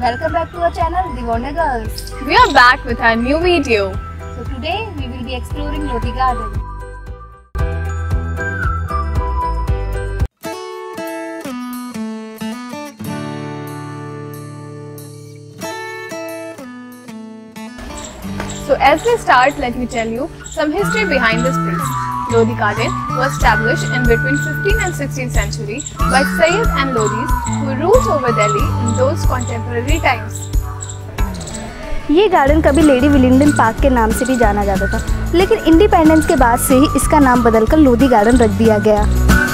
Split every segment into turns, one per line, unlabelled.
Welcome back to our channel, The Wonder Girls.
We are back with our new video.
So today we will be exploring Lodi Garden.
So as we start, let me tell you some history behind this place. Lodi Garden was established in between 15th and 16th century by Sayyid and Lodis who ruled over Delhi in those contemporary times.
ये garden कभी lady Willingdon park के नाम से भी जाना जाता था, लेकिन इंडिपेंडेंस के बाद से ही इसका नाम बदलकर लोधी गार्डन रख दिया गया।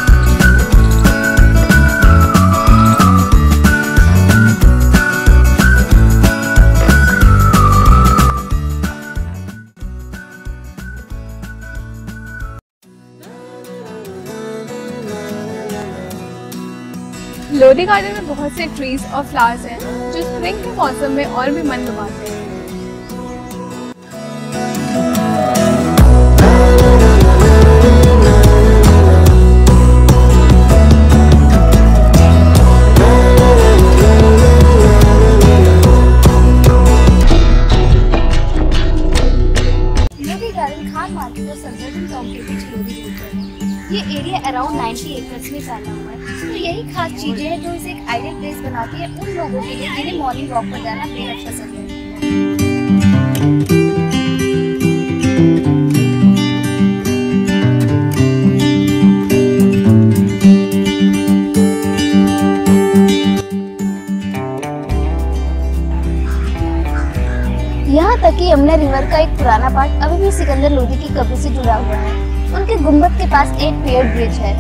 लोधी गार्डन में बहुत से ट्रीज और फ्लावर्स हैं जो स्प्रिंग के मौसम में और भी मन लुभाते हैं।
लोधी गार्डन खान मार्केट और संजर्टन टॉप के बीच लोधी रोड पर है। ये एरिया अराउंड 90 एकड़ में फैला हुआ है। तो यही खास चीजें हैं जो इसे एक आइडियल प्लेस बनाती है उन लोगों के लिए जिन्हें मॉर्निंग वॉक पर जाना बेहद पसंद है। यहाँ तक कि यमुना रिवर का एक पुराना पार्ट अभी भी सिकंदर लोधी की कब्र से जुड़ा हुआ है। उनके गुंबद के पास एक पेड़ ब्रिज है।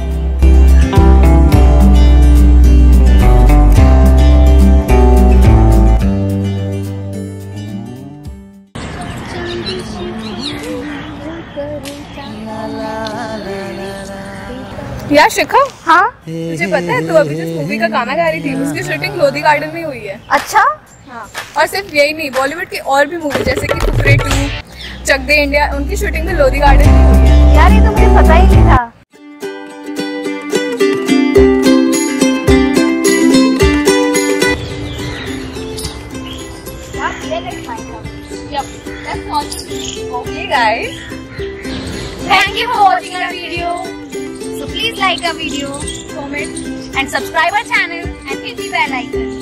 यार शिखा,
हाँ
मुझे पता है तू अभी जिस मूवी का गाना गा रही थी उसकी शूटिंग लोधी गार्डन में हुई है।
अच्छा,
हाँ, और सिर्फ यही नहीं, बॉलीवुड की और भी मूवी जैसे कि फुकरे 2, चक दे इंडिया, उनकी शूटिंग भी लोधी गार्डन में हुई है।
यार ये तो मुझे पता ही नहीं था।
Okay guys,
Thank you for watching our video. So please like our video,
comment
and subscribe our channel and hit the bell icon.